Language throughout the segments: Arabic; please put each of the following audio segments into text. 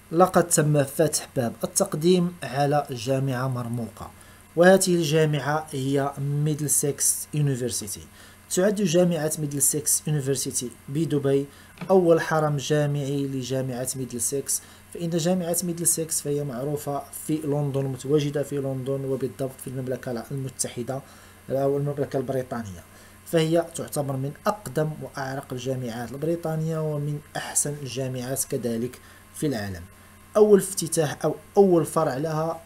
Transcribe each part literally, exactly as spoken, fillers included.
لقد تم فتح باب التقديم على جامعة مرموقة، وهذه الجامعة هي ميدلسكس يونيفرسيتي. تعد جامعة ميدلسكس يونيفرسيتي بدبي أول حرم جامعي لجامعة ميدلسكس، فإن جامعة ميدلسكس فهي معروفة في لندن، متواجدة في لندن وبالضبط في المملكة المتحدة أو المملكة البريطانية. فهي تعتبر من أقدم وأعرق الجامعات البريطانية ومن أحسن الجامعات كذلك في العالم. أول افتتاح أو أول فرع لها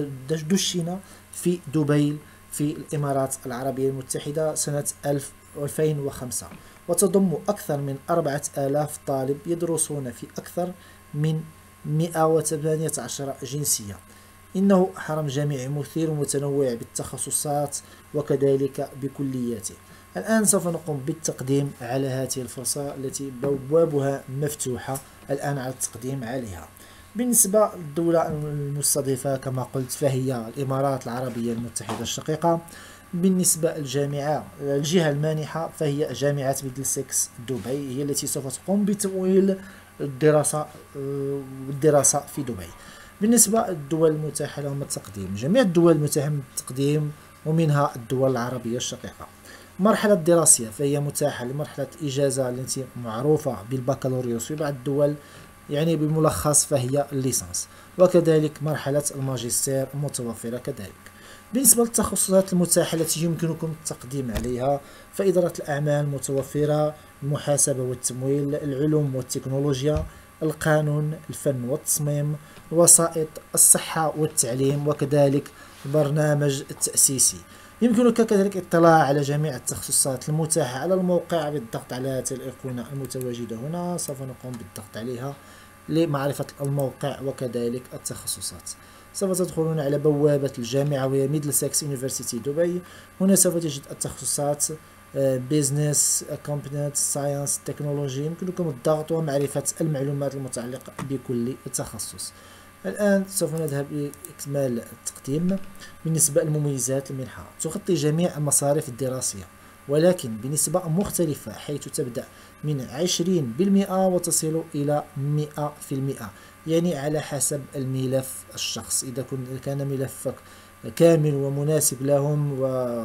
دشن في دبي في الإمارات العربية المتحدة سنة ألفين وخمسة، وتضم أكثر من أربعة آلاف طالب يدرسون في أكثر من مئة وثمانية عشر جنسية. إنه حرم جامعي مثير ومتنوع بالتخصصات وكذلك بكلياته. الآن سوف نقوم بالتقديم على هذه الفرصة التي بوابها مفتوحة الآن على التقديم عليها. بالنسبة للدولة المستضيفة كما قلت فهي الإمارات العربية المتحدة الشقيقة. بالنسبة للجامعة الجهة المانحة فهي جامعة ميدلسكس دبي، هي التي سوف تقوم بتمويل الدراسة الدراسة في دبي. بالنسبة للدول المتاحة لهم التقديم، جميع الدول المتاحة للتقديم ومنها الدول العربية الشقيقة. مرحلة دراسية فهي متاحة لمرحلة إجازة التي معروفة بالبكالوريوس في بعض الدول، يعني بملخص فهي الليسانس، وكذلك مرحلة الماجستير متوفرة كذلك. بالنسبة للتخصصات المتاحة التي يمكنكم التقديم عليها فإدارة الأعمال متوفرة، المحاسبة والتمويل، العلوم والتكنولوجيا، القانون، الفن والتصميم، الوسائط، الصحة والتعليم، وكذلك البرنامج التأسيسي. يمكنك كذلك الاطلاع على جميع التخصصات المتاحة على الموقع بالضغط على هذه الأيقونة المتواجدة هنا. سوف نقوم بالضغط عليها لمعرفة الموقع وكذلك التخصصات. سوف تدخلون على بوابة الجامعة وهي ميدلسكس يونيفرسيتي دبي. هنا سوف تجد التخصصات بيزنس، اكونتنت، ساينس، تكنولوجي. يمكنكم الضغط ومعرفة المعلومات المتعلقة بكل تخصص. الآن سوف نذهب لإكمال التقديم. بالنسبة لمميزات المنحة، تغطي جميع المصاريف الدراسية ولكن بنسبة مختلفة، حيث تبدأ من عشرين بالمئة وتصل إلى مئة في المئة، يعني على حسب الملف الشخص. إذا كان ملفك كامل ومناسب لهم، و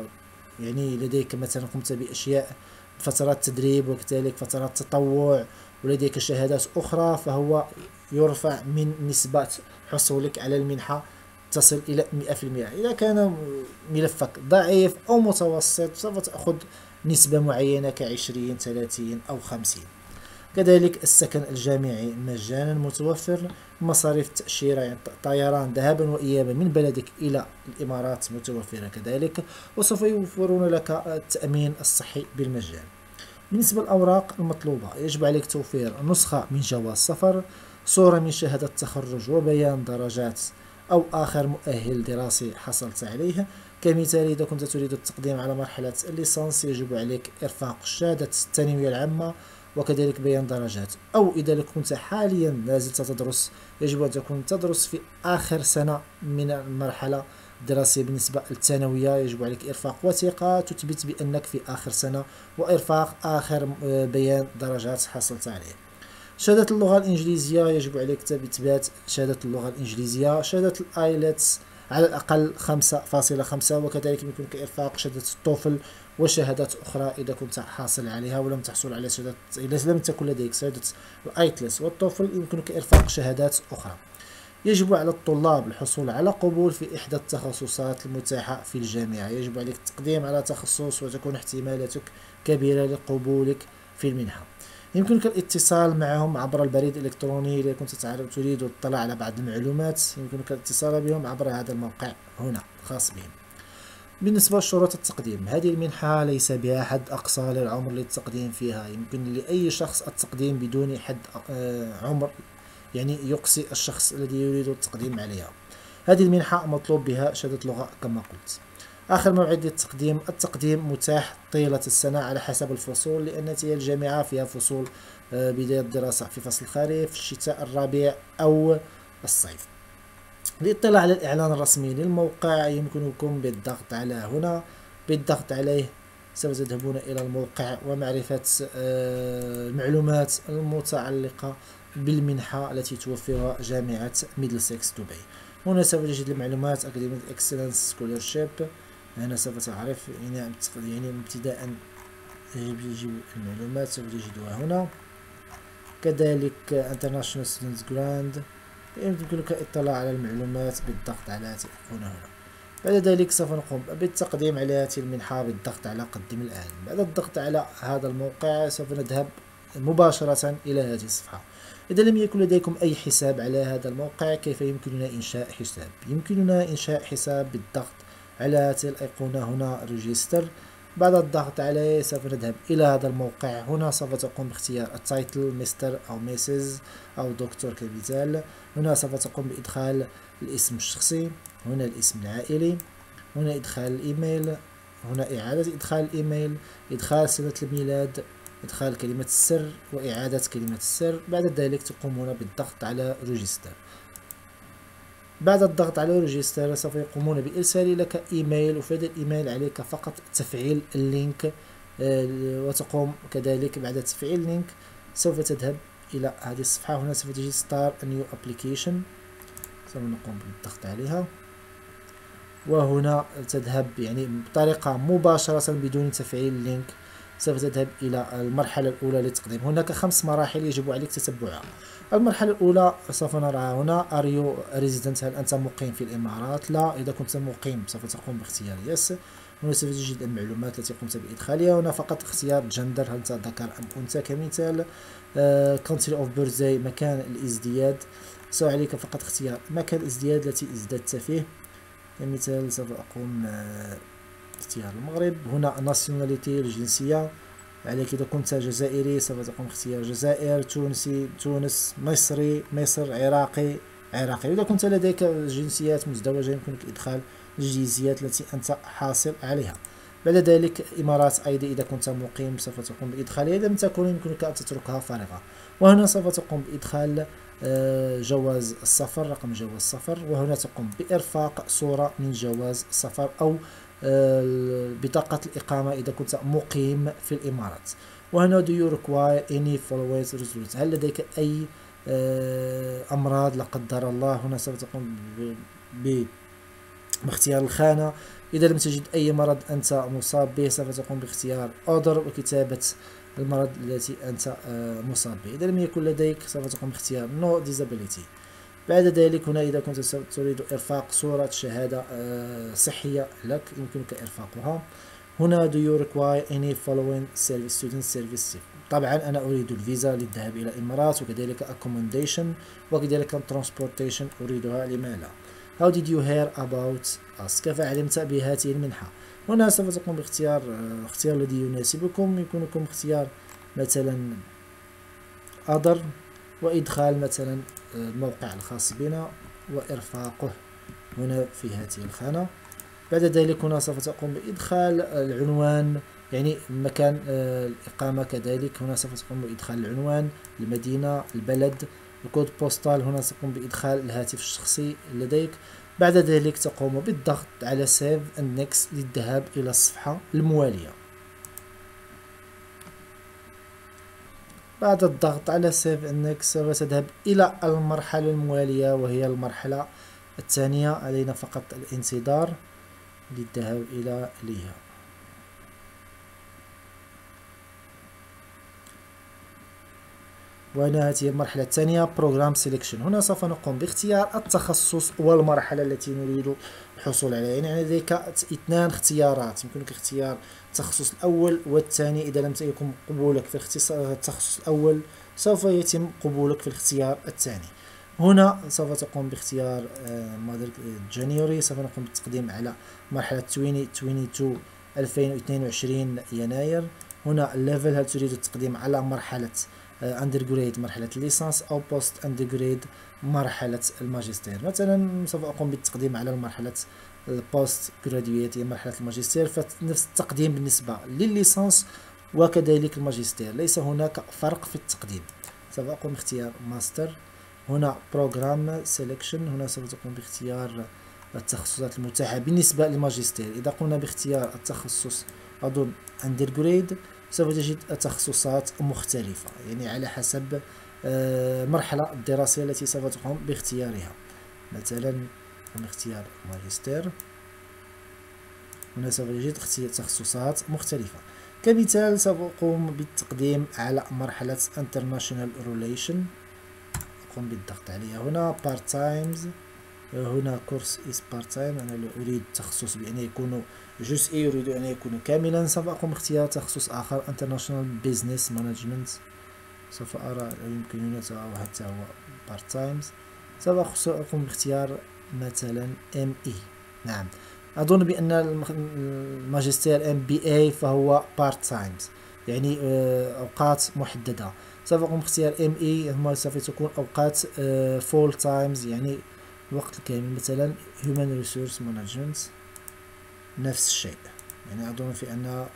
يعني لديك مثلا قمت بأشياء فترات تدريب وكذلك فترات تطوع ولديك شهادات أخرى، فهو يرفع من نسبة حصولك على المنحة تصل إلى مئة في المئة. إذا كان ملفك ضعيف أو متوسط سوف تأخذ نسبة معينة كعشرين، ثلاثين أو خمسين. كذلك السكن الجامعي مجانا متوفر، مصاريف التأشيرة يعني طيران ذهابا وإيابا من بلدك إلى الإمارات متوفرة كذلك، وسوف يوفرون لك التأمين الصحي بالمجان. بالنسبة للأوراق المطلوبة، يجب عليك توفير نسخة من جواز سفر، صورة من شهادة تخرج وبيان درجات أو آخر مؤهل دراسي حصلت عليه. كمثال إذا كنت تريد التقديم على مرحلة الليسانس يجب عليك إرفاق شهادة الثانوية العامة وكذلك بيان درجات، أو إذا كنت حاليا لازلت تدرس يجب أن تكون تدرس في آخر سنة من المرحلة الدراسية. بالنسبة للثانوية يجب عليك إرفاق وثيقة تثبت بأنك في آخر سنة وإرفاق آخر بيان درجات حصلت عليه. شهادة اللغة الإنجليزية يجب عليك إثبات شهادة اللغة الإنجليزية، شهادة الآيلتس على الأقل خمسة فاصلة خمسة، وكذلك يمكنك إرفاق شهادة التوفل وشهادات أخرى إذا كنت حاصل عليها ولم تحصل على شهادة. إذا لم تكن لديك شهادة الآيتلس والتوفل يمكنك إرفاق شهادات أخرى. يجب على الطلاب الحصول على قبول في إحدى التخصصات المتاحة في الجامعة. يجب عليك التقديم على تخصص وتكون احتمالاتك كبيرة لقبولك في المنحة. يمكنك الاتصال معهم عبر البريد الإلكتروني إذا كنت تعرف تريد الاطلاع على بعض المعلومات. يمكنك الاتصال بهم عبر هذا الموقع هنا خاص بهم. بالنسبة لشروط التقديم، هذه المنحة ليس بها حد أقصى للعمر للتقديم فيها. يمكن لأي شخص التقديم بدون حد عمر، يعني يقصي الشخص الذي يريد التقديم عليها. هذه المنحة مطلوب بها شهادة لغة كما قلت. آخر موعد للتقديم، التقديم متاح طيلة السنة على حسب الفصول، لأن هذه الجامعة فيها فصول بداية الدراسة في فصل الخريف، الشتاء، الربيع أو الصيف. للاطلاع على الإعلان الرسمي للموقع يمكنكم بالضغط على هنا. بالضغط عليه سوف تذهبون إلى الموقع ومعرفة المعلومات المتعلقة بالمنحة التي توفرها جامعة ميدلسكس دبي. هنا سوف تجد المعلومات Academic Excellence Scholarship. هنا سوف تعرف يعني يعني ابتداء يجب المعلومات سوف تجدها هنا. كذلك International Students Grant، يمكنك الاطلاع على المعلومات بالضغط على هذه الأيقونة هنا. بعد ذلك سوف نقوم بالتقديم على هذه المنحة بالضغط على قدم الآن. بعد الضغط على هذا الموقع سوف نذهب مباشرة إلى هذه الصفحة. إذا لم يكن لديكم أي حساب على هذا الموقع، كيف يمكننا إنشاء حساب؟ يمكننا إنشاء حساب بالضغط على هذه الأيقونة هنا ريجستر. بعد الضغط عليه سوف نذهب إلى هذا الموقع. هنا سوف تقوم باختيار التايتل مستر أو ميسز أو دكتور كمثال. هنا سوف تقوم بإدخال الاسم الشخصي، هنا الاسم العائلي، هنا إدخال الإيميل، هنا إعادة إدخال الإيميل، إدخال سنة الميلاد، إدخال كلمة السر وإعادة كلمة السر. بعد ذلك تقومون بالضغط على ريجستر. بعد الضغط على ريجستر سوف يقومون بإرسال لك إيميل، وفي هذا الإيميل عليك فقط تفعيل اللينك، وتقوم كذلك بعد تفعيل اللينك سوف تذهب إلى هذه الصفحة. هنا سوف تجد Start a new application، سوف نقوم بالضغط عليها، وهنا تذهب يعني بطريقة مباشرة بدون تفعيل اللينك. سوف تذهب إلى المرحلة الأولى للتقديم. هناك خمس مراحل يجب عليك تتبعها. المرحلة الأولى سوف نراها هنا Are you resident؟ هل أنت مقيم في الإمارات؟ لا. إذا كنت مقيم سوف تقوم باختيار يس. هنا سوف تجد المعلومات التي قمت بإدخالها. هنا فقط اختيار جندر، هل أنت ذكر أم أنثى كمثال. uh, Country of birthday، مكان الازدياد، سوف عليك فقط اختيار مكان الازدياد التي ازددت فيه. كمثال سوف أقوم اختيار المغرب. هنا nationality الجنسية، عليك إذا كنت جزائري سوف تقوم باختيار الجزائر، تونسي تونس، مصري مصر، عراقي عراقي. إذا كنت لديك جنسيات مزدوجة يمكنك إدخال الجنسيات التي أنت حاصل عليها. بعد ذلك إمارات أيضا إذا كنت مقيم سوف تقوم بإدخالها، إذا لم تكن يمكنك أن تتركها فارغة. وهنا سوف تقوم بإدخال جواز السفر، رقم جواز السفر، وهنا تقوم بإرفاق صورة من جواز السفر أو بطاقة الإقامة إذا كنت مقيم في الإمارات. وهنا do you require any following resolution؟ هل لديك أي أمراض لا قدر الله؟ هنا سوف تقوم باختيار الخانة. إذا لم تجد أي مرض أنت مصاب به سوف تقوم باختيار order وكتابة المرض التي أنت مصاب به. إذا لم يكن لديك سوف تقوم باختيار no disability. بعد ذلك هنا إذا كنت تريد إرفاق صورة شهادة صحية لك يمكنك إرفاقها. هنا do you require any following service student service؟ طبعا أنا أريد الفيزا للذهاب إلى الإمارات، وكذلك accommodation، وكذلك transportation أريدها، لما لا. How did you hear about us؟ كيف علمت بهذه المنحة؟ هنا سوف تقوم باختيار اختيار الذي يناسبكم. يمكنكم اختيار مثلا other، وإدخال مثلا الموقع الخاص بنا وإرفاقه هنا في هذه الخانة. بعد ذلك هنا سوف تقوم بإدخال العنوان، يعني مكان الإقامة. كذلك هنا سوف تقوم بإدخال العنوان، المدينة، البلد، الكود بوستال. هنا تقوم بإدخال الهاتف الشخصي لديك. بعد ذلك تقوم بالضغط على Save and Next للذهاب إلى الصفحة الموالية. بعد الضغط على Save and Next سوف تذهب إلى المرحلة الموالية، وهي المرحلة الثانية. علينا فقط الانتظار للذهاب إلى إليها. وهنا هذه المرحلة الثانية Program Selection. هنا سوف نقوم باختيار التخصص والمرحلة التي نريد الحصول عليها. يعني لديك اثنان اختيارات، يمكنك اختيار التخصص الأول والثاني. إذا لم يكن قبولك في التخصص الأول سوف يتم قبولك في الاختيار الثاني. هنا سوف تقوم باختيار موديل جانيوري. سوف نقوم بالتقديم على مرحلة ألفين واثنين وعشرين يناير. هنا الليفل، هل تريد التقديم على مرحلة undergrad مرحلة الليسانس أو post undergrad مرحلة الماجستير. مثلا سوف أقوم بالتقديم على مرحلة البوست جراديويت هي مرحلة الماجستير، فنفس التقديم بالنسبة للليسانس وكذلك الماجستير، ليس هناك فرق في التقديم. سوف أقوم باختيار ماستر. هنا بروجرام سيلكشن، هنا سوف تقوم باختيار التخصصات المتاحة بالنسبة للماجستير. إذا قمنا باختيار التخصص أظن undergrad سوف تجد تخصصات مختلفة، يعني على حسب المرحلة الدراسية التي سوف تقوم باختيارها. مثلا من اختيار ماجستير، هنا سوف تجد تخصصات مختلفة. كمثال سوف أقوم بالتقديم على مرحلة International Relation، أقوم بالضغط عليها هنا. Part Times، هنا كورس is part time، أنا لا أريد تخصص بأن يكون جزئي، أريد أن يكون كاملا. سوف أقوم باختيار تخصص آخر International Business Management، سوف أرى يمكنني حتى هو part times. سوف أقوم باختيار مثلا إم إي. نعم، أظن بأن الماجستير إم بي إيه فهو part times، يعني أوقات محددة. سوف أقوم باختيار إم إي، هما سوف تكون أوقات full times، يعني الوقت الكامل. مثلا Human Resource Management نفس الشيء، يعني أظن في أنها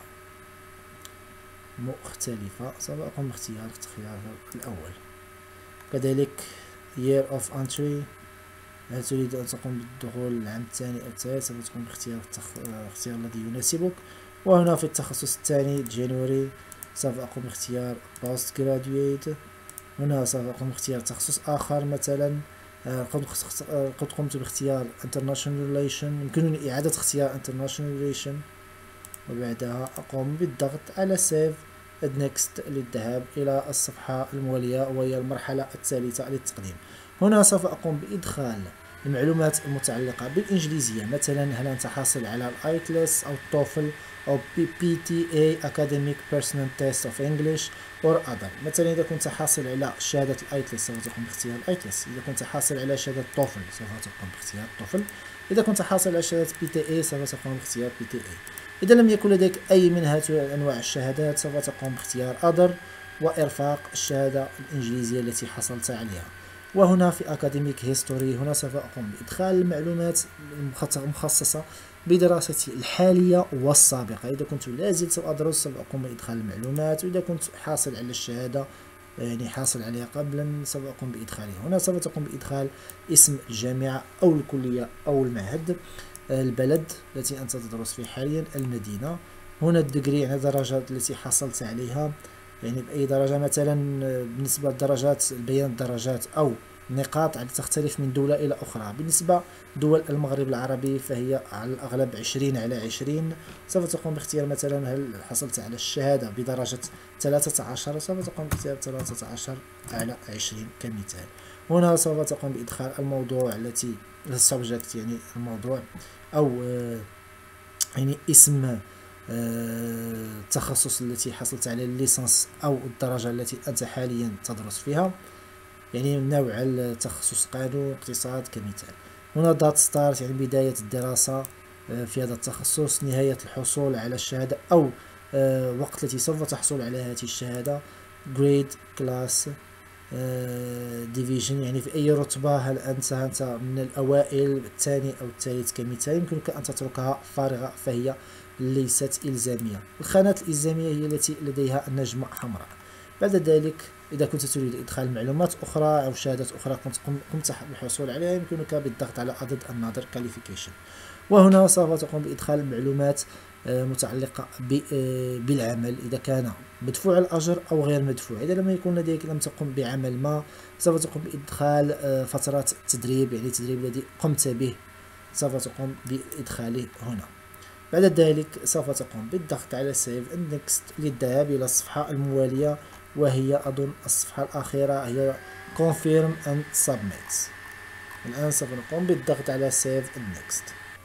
مختلفة. سوف أقوم باختيار الاختيار الأول. كذلك Year of Entry، هل تريد أن تقوم بالدخول العام الثاني أو الثالث، سوف تقوم باختيار الاختيار الذي يناسبك. وهنا في التخصص الثاني January، سوف أقوم باختيار Post Graduate. هنا سوف أقوم باختيار تخصص آخر، مثلا قد قمت باختيار International Relation، يمكنني إعادة اختيار International Relation، وبعدها أقوم بالضغط على Save Next للذهاب إلى الصفحة الموالية، وهي المرحلة الثالثة للتقديم. هنا سوف أقوم بإدخال المعلومات المتعلقة بالإنجليزية، مثلا هل أنت حاصل على الآيتلس أو التوفل أو بي تي إيه Academic Personal Test of English or other. مثلا إذا كنت حاصل على شهادة الآيتلس سوف تقوم باختيار الآيتلس، إذا كنت حاصل على شهادة التوفل سوف تقوم باختيار التوفل، إذا كنت حاصل على شهادة بي تي إيه سوف تقوم باختيار بي تي إيه. إذا لم يكن لديك أي من هذه أنواع الشهادات سوف تقوم باختيار other وإرفاق الشهادة الإنجليزية التي حصلت عليها. وهنا في Academic History، هنا سوف أقوم بإدخال المعلومات المخصصة بدراستي الحالية والسابقة. إذا كنت لا زلت أدرس سوف أقوم بإدخال المعلومات، وإذا كنت حاصل على الشهادة يعني حاصل عليها قبلا سوف أقوم بإدخالها. هنا سوف تقوم بإدخال اسم الجامعة أو الكلية أو المعهد، البلد التي أنت تدرس فيه حاليا، المدينة. هنا الدجري، يعني الدرجات التي حصلت عليها، يعني بأي درجة. مثلا بالنسبة للدرجات بيان الدرجات أو نقاط تختلف من دولة إلى أخرى. بالنسبة دول المغرب العربي فهي على الأغلب عشرين على عشرين. سوف تقوم باختيار مثلا هل حصلت على الشهادة بدرجة ثلاثة عشر، سوف تقوم باختيار ثلاثة عشر على عشرين كمثال. هنا سوف تقوم بإدخال الموضوع التي السبجكت، يعني الموضوع أو يعني اسم التخصص التي حصلت على الليسانس أو الدرجة التي أنت حاليا تدرس فيها، يعني نوع التخصص قانون اقتصاد كمثال. هنا دات ستارت، يعني بداية الدراسة في هذا التخصص، نهاية الحصول على الشهادة أو وقت التي سوف تحصل على هذه الشهادة، جريد كلاس ديفيجن، يعني في أي رتبة، هل أنت أنت من الأوائل الثاني أو الثالث كمثال. يمكنك أن تتركها فارغة فهي ليست إلزامية. الخانات الإلزامية هي التي لديها النجمة حمراء. بعد ذلك إذا كنت تريد إدخال معلومات أخرى أو شهادات أخرى كنت قمت بالحصول عليها، يمكنك بالضغط على Added Another Qualification. وهنا سوف تقوم بإدخال معلومات متعلقة بالعمل، إذا كان مدفوع الأجر أو غير مدفوع. إذا لم يكن لديك لم تقم بعمل ما سوف تقوم بإدخال فترات التدريب، يعني التدريب الذي قمت به سوف تقوم بإدخاله هنا. بعد ذلك سوف تقوم بالضغط على Save and Next للذهاب إلى الصفحة الموالية، وهي أظن الصفحة الأخيرة هي Confirm and Submit. الآن سوف نقوم بالضغط على Save and Next.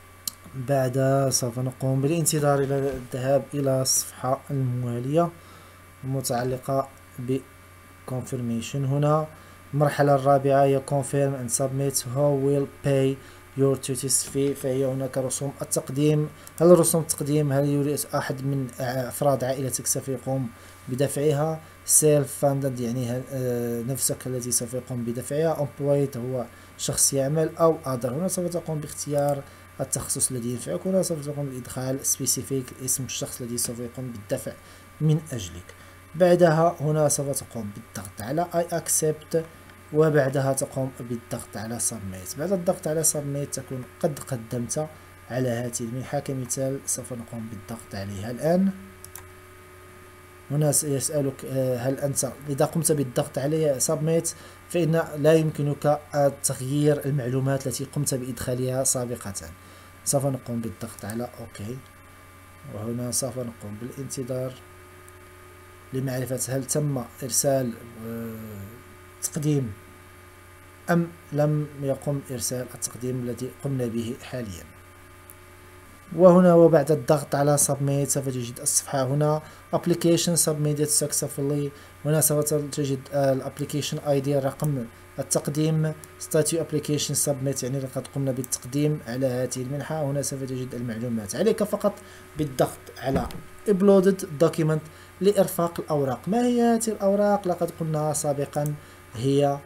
بعد سوف نقوم بالانتظار إلى الذهاب إلى الصفحة الموالية المتعلقة ب Confirmation. هنا المرحلة الرابعة هي Confirm and Submit. How will pay your tuition fee، فهي هناك رسوم التقديم. هل رسوم التقديم هل يريد أحد من أفراد عائلتك سوف يقوم بدفعها؟ self funded، يعني نفسك الذي سوف يقوم بدفعها. employed هو شخص يعمل، أو other. هنا سوف تقوم باختيار التخصص الذي ينفعك. هنا سوف تقوم بإدخال specific اسم الشخص الذي سوف يقوم بالدفع من أجلك. بعدها هنا سوف تقوم بالضغط على I accept، وبعدها تقوم بالضغط على Submit. بعد الضغط على Submit تكون قد قدمت على هذه المنحة كمثال. سوف نقوم بالضغط عليها الآن. هنا يسألك هل أنت إذا قمت بالضغط على Submit فإن لا يمكنك تغيير المعلومات التي قمت بإدخالها سابقة. سوف نقوم بالضغط على OK، وهنا سوف نقوم بالانتظار لمعرفة هل تم إرسال تقديم أم لم يقم إرسال التقديم الذي قمنا به حاليا. وهنا وبعد الضغط على Submit سوف تجد الصفحة هنا Application Submitted Successfully. هنا سوف تجد الابليكيشن اي دي رقم التقديم Statue Application Submit، يعني لقد قمنا بالتقديم على هذه المنحة. هنا سوف تجد المعلومات، عليك فقط بالضغط على Uploaded Document لإرفاق الأوراق. ما هي هذه الأوراق؟ لقد قلنا سابقا هي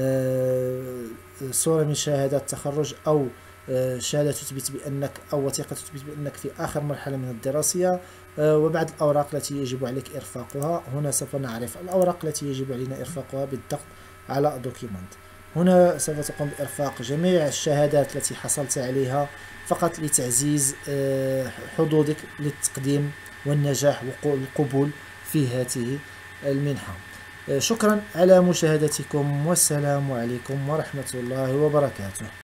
صورة من شهادة التخرج أو شهادة تثبت بأنك أو وثيقة تثبت بأنك في آخر مرحلة من الدراسية، وبعض الأوراق التي يجب عليك إرفاقها. هنا سوف نعرف الأوراق التي يجب علينا إرفاقها بالضغط على Document. هنا سوف تقوم بإرفاق جميع الشهادات التي حصلت عليها فقط لتعزيز حظوظك للتقديم والنجاح والقبول في هذه المنحة. شكرا على مشاهدتكم، والسلام عليكم ورحمة الله وبركاته.